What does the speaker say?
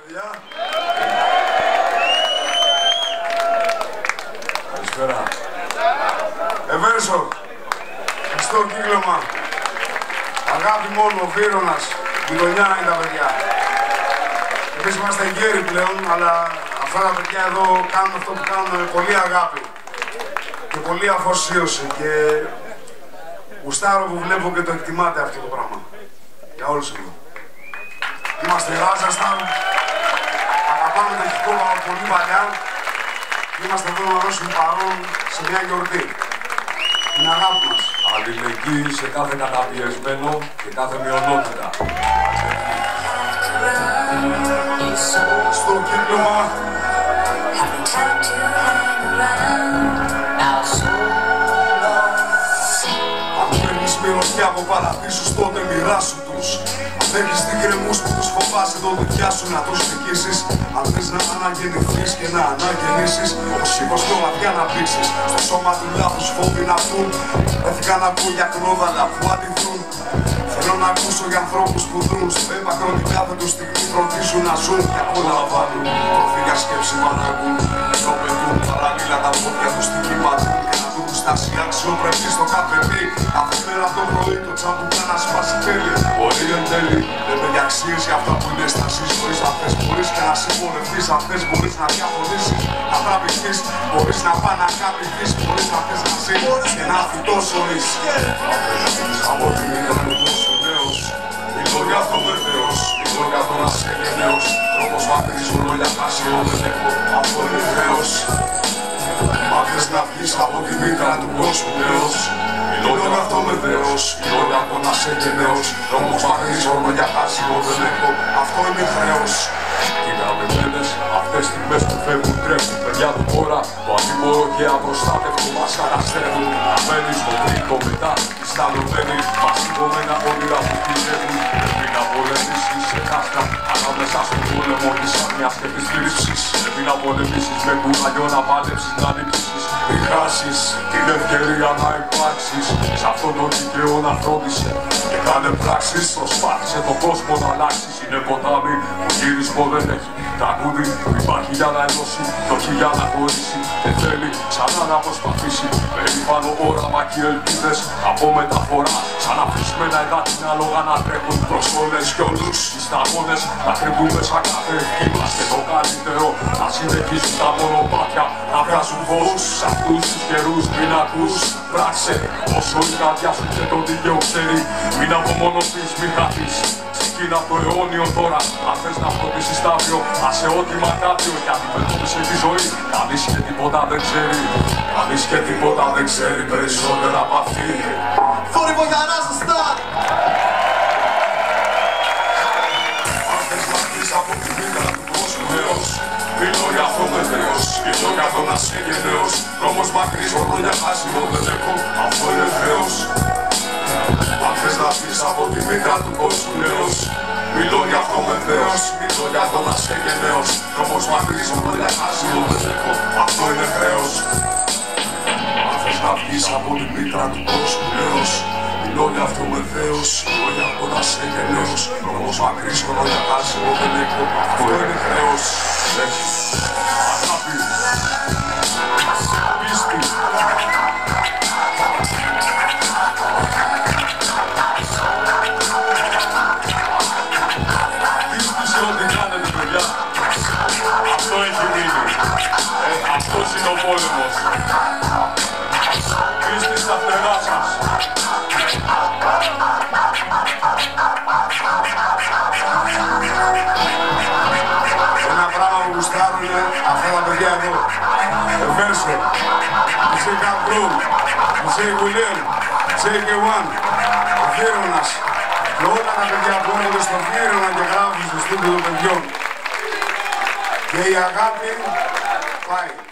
παιδιά. Καλησπέρα. Εβέρσο. Χριστό κύκλωμα. Αγάπη μόνο, Βύρωνας. Γειτονιά είναι τα παιδιά. Εμείς είμαστε γέροι πλέον, αλλά αυτά τα παιδιά εδώ κάνουν αυτό που κάνουν με πολύ αγάπη και πολύ αφοσίωση και γουστάρω που βλέπω και το εκτιμάτε αυτό το πράγμα. Για όλους εδώ. Είμαστε Ράζασταν, αγαπάμε το χικό από πολύ παλιά και είμαστε εδώ να δώσουμε παρόν σε μια γιορτή. Την αγάπη μας. Αλληλεγγύη σε κάθε καταπιεσμένο και κάθε μειονότητα. Στο κύκλωμα αν παίρνεις μυρωδιά από παραδείσους, τότε μοιράσου τους. Αν έχεις τυγκρεμούς που τους φοβάσαι, το δικιά σου να τους νικήσεις. Αν θες να αναγεννηθείς και να αναγεννήσεις, όπως είπες το βαθιά να πήξεις. Στο σώμα του λάθους φόβοι να βγουν. Έφυγα να ακούω για κρόδαλα που αντιδρούν. Θέλω να ακούσω για ανθρώπους που δρούν. Στο έπακρο την κάθε τους στιγμή φροντίζουν να ζουν και απολαμβάνουν. Τροφή για σκέψη παράγουν. Ενώ πετούν παράλληλα τα πόδια τους στην κυματούν. Και να δουν στάση αξιοπρεπή στο κάθε τι. Κάθε μέρα το πρωί το τσαμπουκά να σπάσει τέλει. Μπορεί εν τέλει δεν με αξίες για αυτά που είναι στα ζεις. Χωρίς αν θες μπορείς και να συμπορευτείς. Αν θες μπορείς να διαφωνήσεις, να τραβηχτείς. Μπορείς να πάει να καπηχείς. Μπορείς να θες να ζεις και να φυτώσοεις. Από τη μήνα του τόσο νέος. Μιλώ για αυτό με Θεός. Μιλώ για το να σε γενναίος. Τρόπος μακρύς όλο για χάσιο δεν έχω. Αυτό είναι Θεός. Μα θες να βγεις από τη μήτρα του κόσμου νέος. Μιλώ για αυτό με Θεός. Μιλώ για το να σε γενναίος. Τρόπος μακρύς όλο για χάσιο δεν έχω. Αυτό είναι Θεός. Κοίτα με μένες, αυτές τις στιγμές που φεύγουν τρέχουν. Παιδιά του τώρα, το αντιμωρό και απροστάτευτο μας καταστρέφουν. Αμένει στο τρίτο μετά, ισταλωμένοι. Μασικωμένα όνειρα που πηγαίνουν. Πρέπει να πολεμήσεις σε χάσκα. Ανάμεσα στον πόλεμο της άγνοιας και της θλίψης. Πρέπει να πολεμήσεις με κουράγιο να πάλεψεις, να νικήσεις. Μην χάσεις την ευκαιρία να υπάρξεις. Σε αυτόν τον δικαίω να φρόντισε. Και κάνε πράξεις, προσπάθησε τον κόσμο να αλλάξεις. Είναι ποτάμι που γύρισμα δεν έχει. Τραγούδι που υπάρχει για να ενώσει και όχι για να χωρίσει. Και θέλει ξανά να προσπαθήσει. Περήφανο όραμα και ελπίδες από μεταφορά. Σαν αφήσουμε να την άλογα να τρέχουν προς όλες κι όλους. Οι σταγόνες να κρύβουν μέσα κάθε ευχήμας. Και το καλύτερο να συνεχίσουν τα μονοπάτια να βγάζουν φως. Σ' αυτούς τους καιρούς μην ακούς. Πράξε όσο η καρδιά σου και το δίκαιο ξέρει. Μην απομονωθείς, μην χαθείς. Ξεκίνα το αιώνιο τώρα. Αν θες να φροντίσεις τα αύριο, άσε ό,τι μακάβιο. Και αντιμετώπισε τη ζωή. Κανείς και τίποτα δεν ξέρει. Κανείς και τίποτα δεν ξέρει περισσότερα από αυτή. Θόρυβο για Ράζασταν! Αν θες να βγεις από τη μήτρα του κόσμου νέος. Μιλώ για αυτό με Θεός. Μιλώ για το να σε γενναίος. Δρόμος μακρύς, όλο για χάσιμο δεν έχω. Αυτό είναι Θεός. Αν θες να βγεις από τη μήτρα του κόσμου νέος. Μιλώ για αυτό με Θεός. Μιλώ για το να σε γενναίος. Δρόμος μακρύς, όλο για χάσιμο δεν έχω. Αυτό είναι Θεός. Αν θες να βγεις από τη μήτρα του κόσμου νέος. Μιλώ για αυτό με Θεός. Μιλώ για το να σε γενναίος. Δρόμος μακρύς, όλο για χάσιμο δεν έχω. Αυτό είναι Θεός. Αγάπη. Πίστη. Αυτό έχει μείνει. Αυτός είναι ο πόλεμος. Πίστη στα φτερά σας. Ένα πράγμα που γουστάρουνε αυτά τα παιδιά εδώ. Εβέρσο, Μισή Καμπρού, Μισή Γουλέμ, Μισή Κεβάν, ο Βύρωνας και όλα τα παιδιά που έρχονται στο Βύρωνα και γράφουν στο στούντιο των παιδιών. Και η αγάπη πάει.